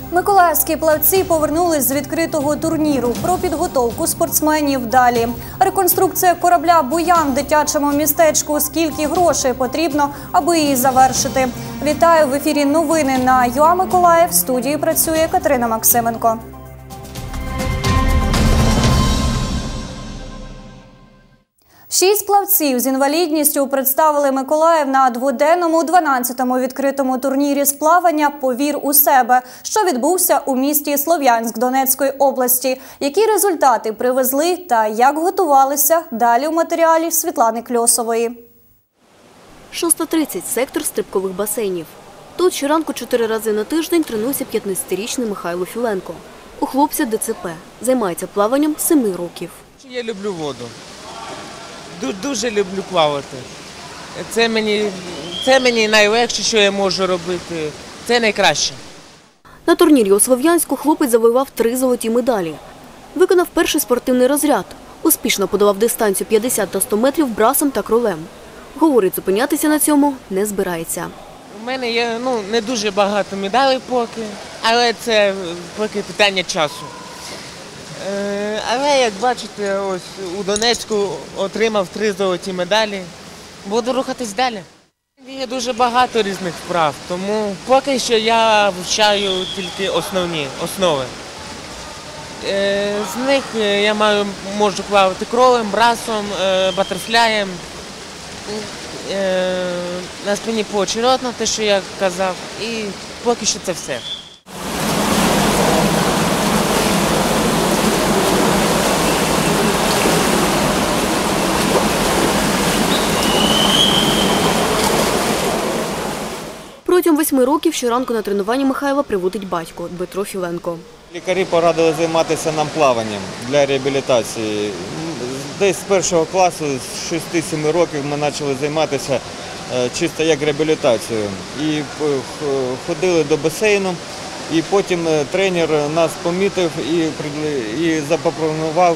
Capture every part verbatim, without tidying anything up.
Миколаївські плавці повернулись з відкритого турніру. Про підготовку спортсменів далі. Реконструкція корабля «Буян» в дитячому містечку. Скільки грошей потрібно, аби її завершити? Вітаю! В ефірі новини на ЮА Миколаїв. В студії працює Катерина Максименко. Шість плавців з інвалідністю представили Миколаїв на дводенному дванадцятому відкритому турнірі з плавання «Повір у себе», що відбувся у місті Слов'янськ Донецької області. Які результати привезли та як готувалися, далі у матеріалі Світлани Кльосової. шоста тридцять – сектор стрибкових басейнів. Тут щоранку чотири рази на тиждень тренується п'ятнадцятирічний Михайло Філенко. У хлопця Де Це Пе. Займається плаванням з семи років. Я люблю воду. Дуже люблю плавати. Це мені, це мені найлегше, що я можу робити. Це найкраще. На турнірі у Слов'янську хлопець завоював три золоті медалі. Виконав перший спортивний розряд. Успішно подолав дистанцію п'ятдесят та сто метрів брасом та кролем. Говорить, зупинятися на цьому не збирається. У мене є ну, не дуже багато медалей поки, але це поки питання часу. Але, як бачите, ось у Донецьку отримав три золоті медалі. Буду рухатись далі. Є дуже багато різних вправ, тому поки що я вивчаю тільки основні, основи. З них я маю, можу плавати кролем, брасом, батерфляєм. На спині поочередно, те, що я казав, і поки що це все. Протягом восьми років щоранку на тренування Михайла приводить батько Дмитро Філенко. Лікарі порадили займатися нам плаванням для реабілітації. Десь з першого класу, з шести-семи років ми почали займатися чисто як реабілітацією. І ходили до басейну, і потім тренер нас помітив і запропонував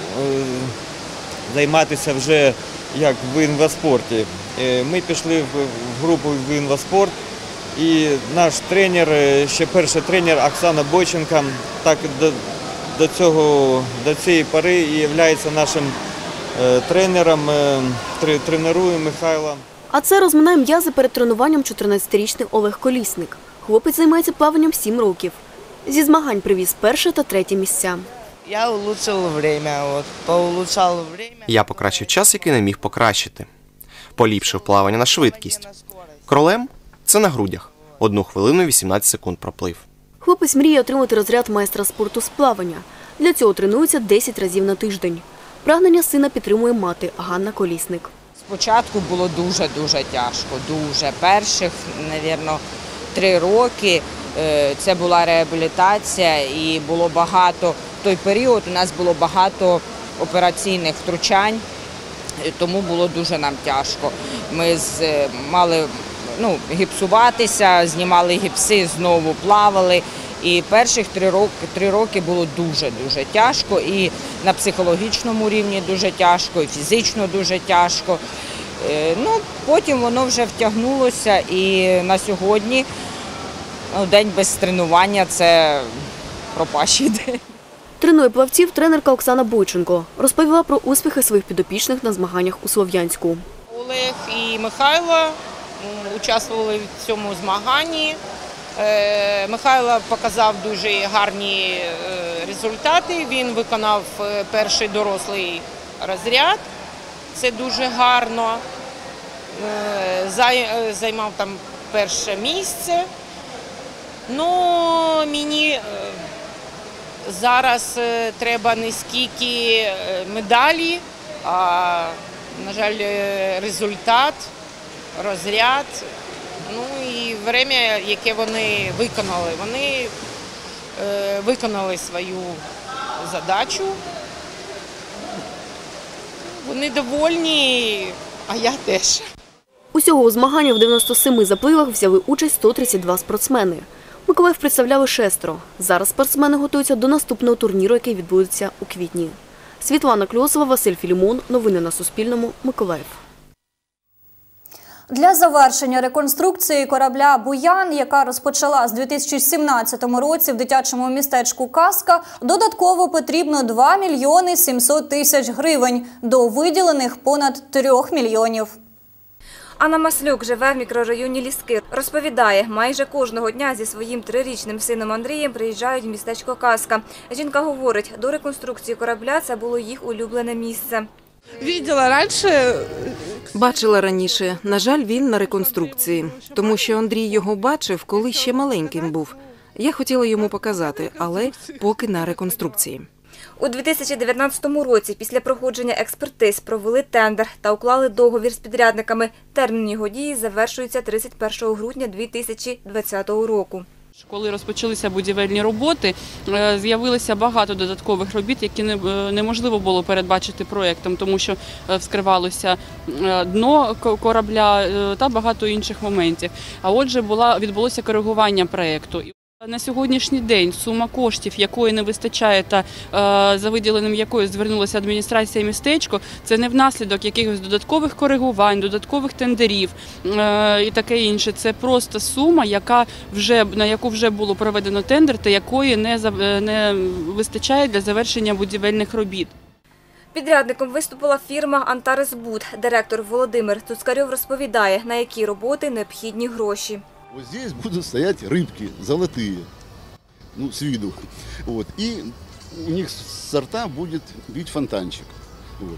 займатися вже як в інваспорті. Ми пішли в групу в інваспорт. І наш тренер, ще перший тренер Оксана Бойченко, так до, до, цього, до цієї пори і є нашим е, тренером, е, тренує Михайла. А це розминає м'язи перед тренуванням чотирнадцятирічний Олег Колісник. Хлопець займається плаванням сім років. Зі змагань привіз перше та третє місця. Я улучшив время, от, поулучшав время. Я покращив час, який не міг покращити. Поліпшив плавання на швидкість. Кролем – це на грудях. Одну хвилину вісімнадцять секунд проплив. Хлопець мріє отримати розряд майстра спорту з плавання. Для цього тренується десять разів на тиждень. Прагнення сина підтримує мати Ганна Колісник. Спочатку було дуже-дуже тяжко, дуже. Перших, мабуть, три роки це була реабілітація і було багато, в той період у нас було багато операційних втручань, тому було дуже нам тяжко. Ми мали ну, гіпсуватися, знімали гіпси, знову плавали. І перших три роки, три роки було дуже-дуже тяжко. І на психологічному рівні дуже тяжко, і фізично дуже тяжко. Ну, потім воно вже втягнулося і на сьогодні ну, день без тренування – це пропащий день. Тренує плавців тренерка Оксана Бойченко. Розповіла про успіхи своїх підопічних на змаганнях у Слов'янську. Олег і Михайло участвували в цьому змаганні. Михайло показав дуже гарні результати. Він виконав перший дорослий розряд. Це дуже гарно. Займав там перше місце. Ну, мені зараз треба не скільки медалі, а, на жаль, результат, розряд, ну і время, яке вони виконали. Вони е, виконали свою задачу. Вони довольні, а я теж. Усього у змаганнях в дев'яноста семи запливах взяли участь сто тридцять два спортсмени. Миколаїв представляли шестеро. Зараз спортсмени готуються до наступного турніру, який відбудеться у квітні. Світлана Кльосова, Василь Філімон. Новини на Суспільному. Миколаїв. Для завершення реконструкції корабля «Буян», яка розпочала з дві тисячі сімнадцятому році в дитячому містечку Казка, додатково потрібно два мільйони сімсот тисяч гривень до виділених понад трьох мільйонів. Анна Маслюк живе в мікрорайоні Ліски. Розповідає, майже кожного дня зі своїм трирічним сином Андрієм приїжджають в містечко Казка. Жінка говорить, до реконструкції корабля це було їх улюблене місце. Бачила раніше. Бачила раніше. На жаль, він на реконструкції. Тому що Андрій його бачив, коли ще маленьким був. Я хотіла йому показати, але поки на реконструкції. У дві тисячі дев'ятнадцятому році після проходження експертиз провели тендер та уклали договір з підрядниками. Термін його дії завершується тридцять першого грудня дві тисячі двадцятого року. Коли розпочалися будівельні роботи, з'явилося багато додаткових робіт, які неможливо було передбачити проєктом, тому що вскривалося дно корабля та багато інших моментів. А отже, була, відбулося коригування проєкту. На сьогоднішній день сума коштів, якої не вистачає та за виділенням якої звернулася адміністрація містечко, це не внаслідок якихось додаткових коригувань, додаткових тендерів і таке інше. Це просто сума, яка вже, на яку вже було проведено тендер та якої не, не вистачає для завершення будівельних робіт. Підрядником виступила фірма «Антаресбуд». Директор Володимир Цуцкарьов розповідає, на які роботи необхідні гроші. Вот здесь будут стоять рыбки золотые, ну, с виду. Вот. И у них с сорта будет бить фонтанчик. Вот.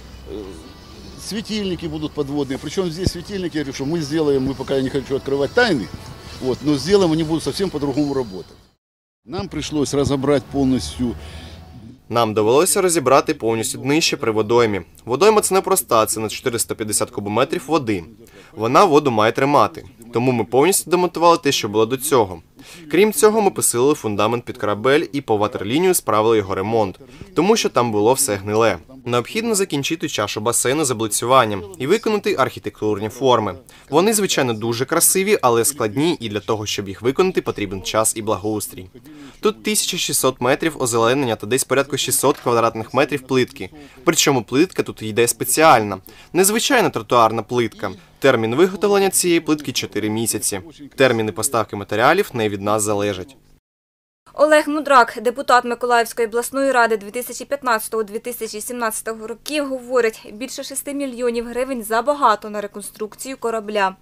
Светильники будут подводные. Причем здесь светильники, я говорю, что мы сделаем, мы пока я не хочу открывать тайны, вот, но сделаем, они будут совсем по-другому работать. Нам пришлось разобрать полностью. Нам довелося розібрати повністю днище при водоймі. Водойма – це непроста, це на чотириста п'ятдесят кубометрів води. Вона воду має тримати. Тому ми повністю демонтували те, що було до цього. Крім цього, ми посилили фундамент під корабель і по ватерлінію справили його ремонт, тому що там було все гниле. Необхідно закінчити чашу басейну заблицюванням і виконати архітектурні форми. Вони, звичайно, дуже красиві, але складні, і для того, щоб їх виконати, потрібен час і благоустрій. Тут тисяча шістсот метрів озеленення та десь порядку шістсот квадратних метрів плитки. Причому плитка тут йде спеціальна, незвичайна тротуарна плитка. Термін виготовлення цієї плитки – чотири місяці. Терміни поставки матеріалів не від нас залежать. Олег Мудрак, депутат Миколаївської обласної ради дві тисячі п'ятнадцятого - дві тисячі сімнадцятого років, говорить, більше шести мільйонів гривень забагато на реконструкцію корабля.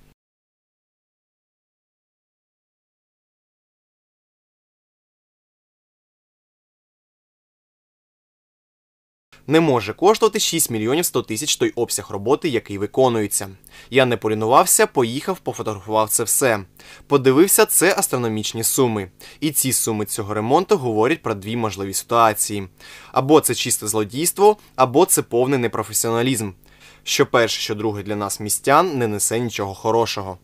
Не може коштувати шість мільйонів сто тисяч той обсяг роботи, який виконується. Я не полінувався, поїхав, пофотографував це все. Подивився, це астрономічні суми. І ці суми цього ремонту говорять про дві можливі ситуації. Або це чисте злодійство, або це повний непрофесіоналізм. Що перше, що друге для нас містян не несе нічого хорошого.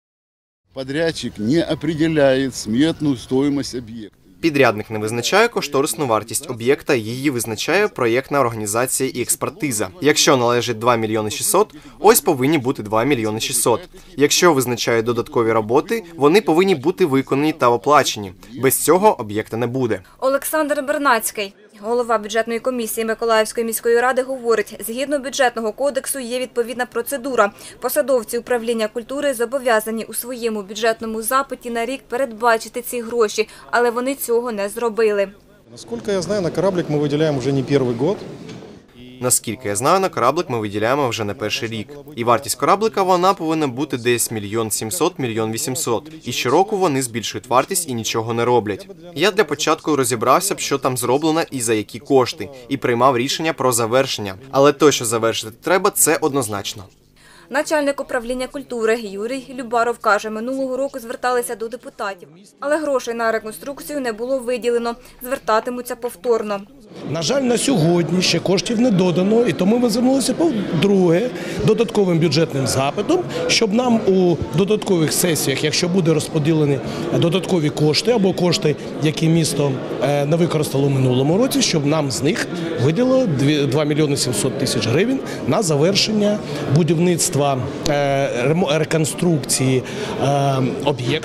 Подрядчик не определяє смітну стоїмость об'єкту. Підрядник не визначає кошторисну вартість об'єкта, її визначає проєктна організація і експертиза. Якщо належить два мільйони шістсот, ось повинні бути два мільйони шістсот. Якщо визначають додаткові роботи, вони повинні бути виконані та оплачені. Без цього об'єкта не буде. Олександр Бернацький, голова бюджетної комісії Миколаївської міської ради, говорить, згідно бюджетного кодексу є відповідна процедура. Посадовці управління культури зобов'язані у своєму бюджетному запиті на рік передбачити ці гроші, але вони цього не зробили. Наскільки я знаю, на кораблик ми виділяємо вже не перший рік. Наскільки я знаю, на кораблик ми виділяємо вже не перший рік. І вартість кораблика, вона повинна бути десь мільйон сімсот - мільйон вісімсот. І щороку вони збільшують вартість і нічого не роблять. Я для початку розібрався б, що там зроблено і за які кошти, і приймав рішення про завершення. Але те, що завершити треба, це однозначно. Начальник управління культури Юрій Любаров каже, минулого року зверталися до депутатів, але грошей на реконструкцію не було виділено, звертатимуться повторно. На жаль, на сьогодні ще коштів не додано, і тому ми звернулися по-друге додатковим бюджетним запитом, щоб нам у додаткових сесіях, якщо буде розподілені додаткові кошти або кошти, які місто не використало в минулому році, щоб нам з них виділило два мільйони сімсот тисяч гривень на завершення будівництва реконструкції об'єкту.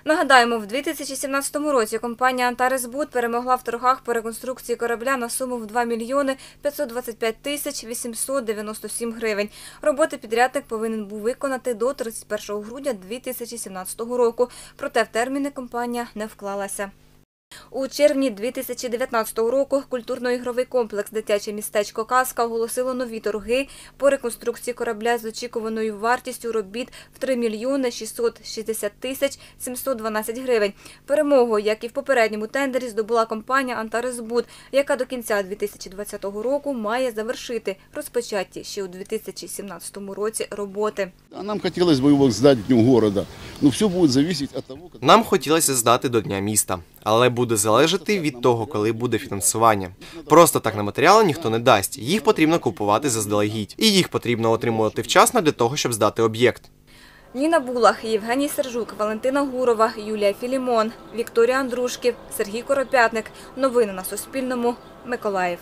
Нагадаємо, в дві тисячі сімнадцятому році компанія «Антаресбуд» перемогла в торгах по реконструкції корабля на суму в два мільйони п'ятсот двадцять п'ять тисяч вісімсот дев'яносто сім гривень. Роботи підрядник повинен був виконати до тридцять першого грудня дві тисячі сімнадцятого року, проте в терміни компанія не вклалася. У червні дві тисячі дев'ятнадцятого року культурно-ігровий комплекс «Дитяче містечко Казка» оголосило нові торги по реконструкції корабля з очікуваною вартістю робіт в три мільйони шістсот шістдесят тисяч сімсот дванадцять гривень. Перемогу, як і в попередньому тендері, здобула компанія «Антаресбуд», яка до кінця дві тисячі двадцятого року має завершити розпочаті ще у дві тисячі сімнадцятому році роботи. Нам хотілося б його здати дню міста, але все буде залежати від того, як... Нам хотілося здати до Дня міста, але буде залежати від того, коли буде фінансування. Просто так на матеріали ніхто не дасть, їх потрібно купувати заздалегідь. І їх потрібно отримувати вчасно для того, щоб здати об'єкт. Ніна Булах, Євгеній Сержук, Валентина Гурова, Юлія Філімон, Вікторія Андрушків, Сергій Коропятник. Новини на Суспільному. Миколаїв.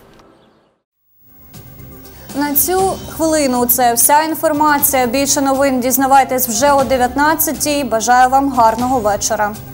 На цю хвилину це вся інформація. Більше новин дізнавайтесь вже о дев'ятнадцятій. Бажаю вам гарного вечора.